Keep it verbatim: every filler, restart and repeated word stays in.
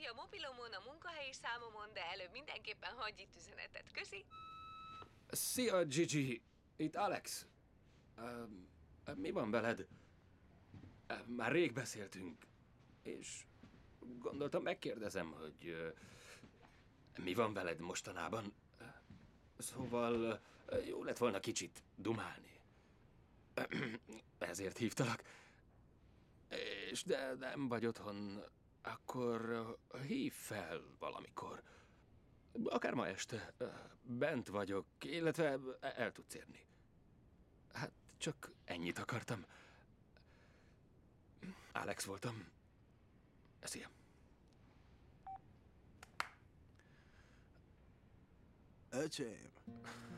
megkapja a mobilomon, a munkahelyi számomon, de előbb mindenképpen hagyj itt üzenetet. Köszi! Szia, Gigi! Itt Alex. Uh, mi van veled? Uh, már rég beszéltünk, és gondoltam megkérdezem, hogy uh, mi van veled mostanában? Uh, szóval uh, jó lett volna kicsit dumálni. Ezért hívtalak. És de nem vagy otthon, akkor uh, hívj fel valamikor. Akár ma este. Uh, bent vagyok, illetve el tudsz érni. Hát csak ennyit akartam. Alex voltam. Szia. Öcsém,